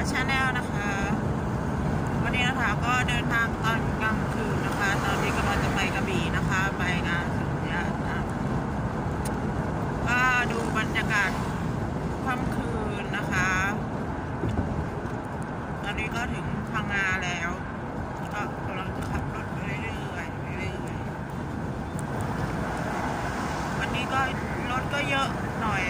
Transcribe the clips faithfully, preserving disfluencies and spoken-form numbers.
ชาแนลนะคะวันนี้นะคะก็เดินทางตอนกลางคืนนะคะตอนนี้กำลังจะไปกระบี่นะคะไปงานสุริยะนะก็ดูบรรยากาศค่ำคืนนะคะตอนนี้ก็ถึงพังงาแล้วก็กำลังจะขับรถไปเรื่อยๆเรื่อยๆวันนี้ก็รถก็เยอะหน่อย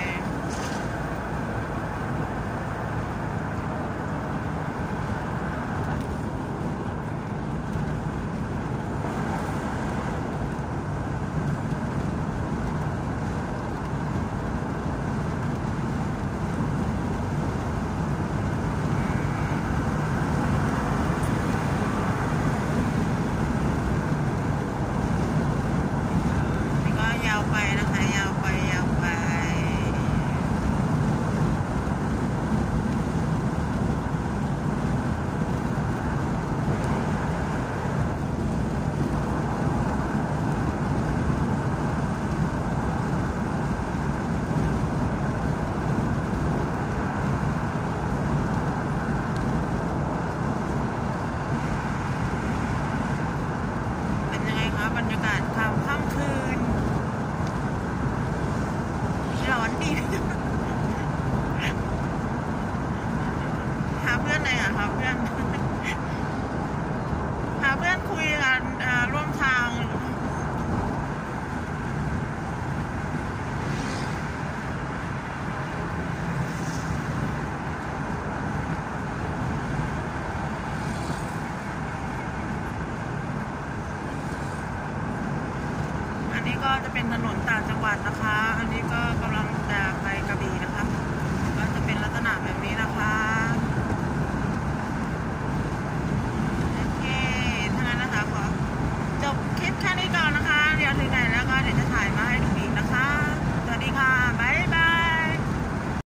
ไปนะคะยาวไปยาวไปเป็นยังไงคะบรรยากาศค่ำค่ำคืนร้อนดีหาเพื่อนไหนอ่ะหาเพื่อนหาเพื่อนคุยกันร่วมทางอันนี้ก็จะเป็นถนนต่างจังหวัดนะ